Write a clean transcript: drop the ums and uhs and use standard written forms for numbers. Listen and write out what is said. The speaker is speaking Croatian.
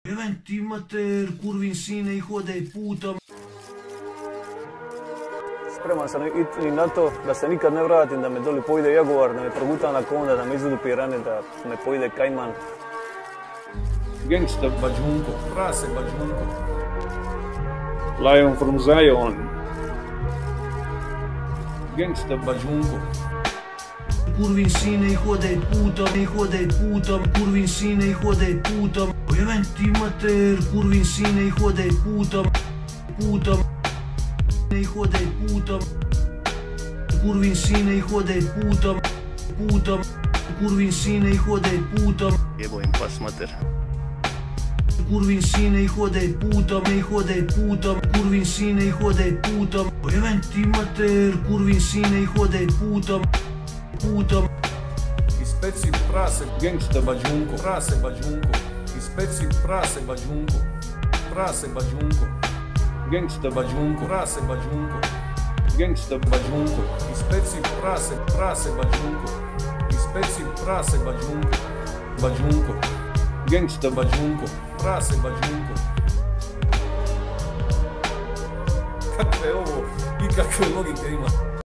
Jeben ti mater, kurvin sine i hodaj putom. Spreman sam i na to da se nikad ne vratim, da me doli pojede jaguar, da me proguta anakonda, da me izlupi rane, da me pojede kajman. Gangsta Bađunko, prase Bađunko. Lion from Zion. Gangsta Bađunko. Kurvin sine i hodaj putom, kurvin sine i hodaj putom. Jeben ti mater, kurvin sine i hodaj putom, i hodaj putom. Kurvin sine i hodaj putom, kurvin sine i hodaj putom. Jebo im pas mater. Kurvin sine i hodaj putom, kurvin sine i hodaj putom. Jeben ti mater, kurvin sine i hodaj putom. Ispeci prase, gangsta Bađunko, prase Bađunko. Ispeci prase Bađunko, prase Bađunko. Gangsta Bađunko, prase Bađunko. Gangsta Bađunko. Ispeci prase Bađunko. Ispeci prase Bađunko. Bađunko. Gangsta Bađunko, prase Bađunko. Kakve ovo i kakve logike ima.